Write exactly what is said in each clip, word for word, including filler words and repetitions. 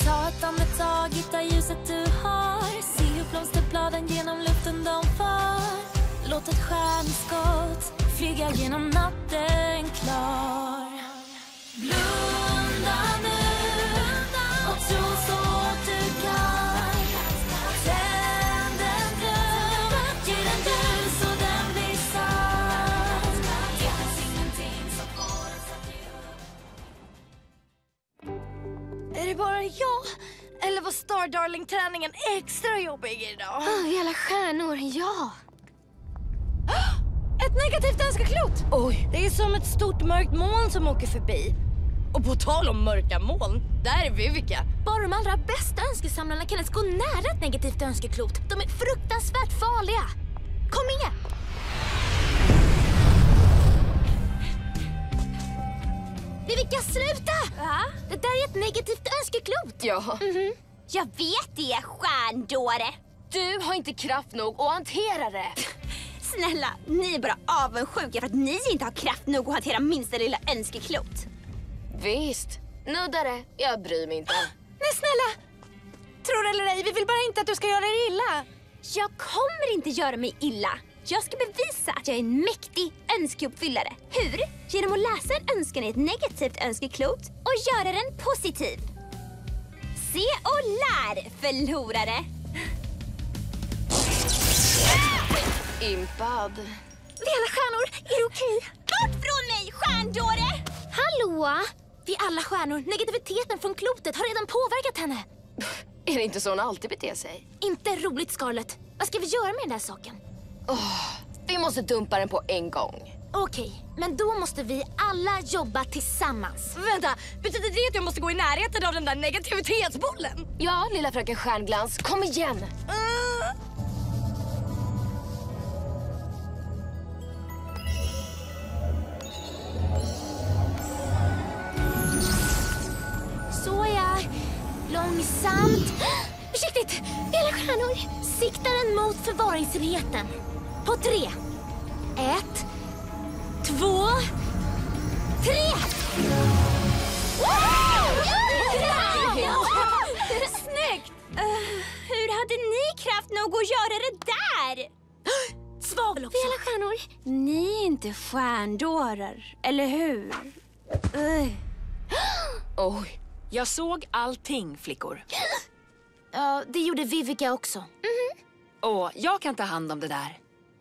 Ta ett andetag, hitta ljuset du har. Se hur blomsterbladen genom luften de far. Låt ett stjärnskott flyga genom natten klar. Blunda nu och tro så du kan. Tänd en dröm, ge den ljus och den blir sann. Det finns ingenting som får oss att ge upp. Är det bara jag? Eller var Star Darling-träningen extra jobbig idag? Oh, alla stjärnor, ja. Ett negativt önskeklot! Oj, det är som ett stort mörkt moln som åker förbi. Och på tal om mörka moln, där är Vivica. Bara de allra bästa önskesamlarna kan ens gå nära ett negativt önskeklot. De är fruktansvärt farliga. Kom igen! Vivica, sluta! Va? Det där är ett negativt önskeklot. Ja. Mhm. Jag vet det, stjärndåre. Du har inte kraft nog att hantera det. Snälla, ni är bara avundsjuka för att ni inte har kraft nog att hantera minsta lilla önskeklot. Visst, nuddare. Jag bryr mig inte. Nej, snälla! Tror eller ej, vi vill bara inte att du ska göra dig illa. Jag kommer inte göra mig illa. Jag ska bevisa att jag är en mäktig önskeuppfyllare. Hur? Genom att läsa en önskan i ett negativt önskeklot och göra den positiv. Se och lär, förlorare! Impad. Vi alla stjärnor, är det okej? Bort från mig, stjärndåre! Hallå? Vi alla stjärnor, negativiteten från klotet har redan påverkat henne. Är det inte så hon alltid beter sig? Inte roligt, Scarlett. Vad ska vi göra med den där saken? Oh, vi måste dumpa den på en gång. Okej, men då måste vi alla jobba tillsammans. Vänta, betyder det att jag måste gå i närheten av den där negativitetsbollen? Ja, lilla fröken Stjärnglans, kom igen. Uh. Såja, långsamt. Försiktigt, hela stjärnor. Sikta den mot förvaringsenheten. På tre. Ett, två, tre! Snyggt! Uh, hur hade ni kraft nog att göra det där? Svavel också. Hela stjärnor. Ni är inte stjärndårar, eller hur? Uh. Oj, jag såg allting, flickor. Ja, det gjorde Vivica också. Mm-hmm. Åh, jag kan ta hand om det där.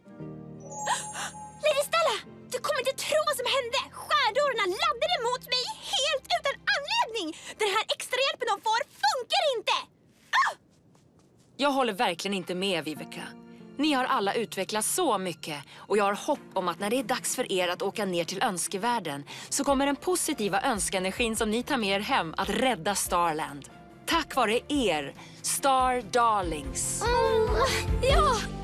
Lady Stella, du kommer inte tro vad som hände. Stjärndårarna laddade mot mig helt utan anledning. Den här extra hjälpen de får funkar inte. Ah! Jag håller verkligen inte med, Vivica. Ni har alla utvecklats så mycket och jag har hopp om att när det är dags för er att åka ner till önskevärlden så kommer den positiva önskeenergin som ni tar med er hem att rädda Starland. Tack vare er, Star Darlings. Mm, ja!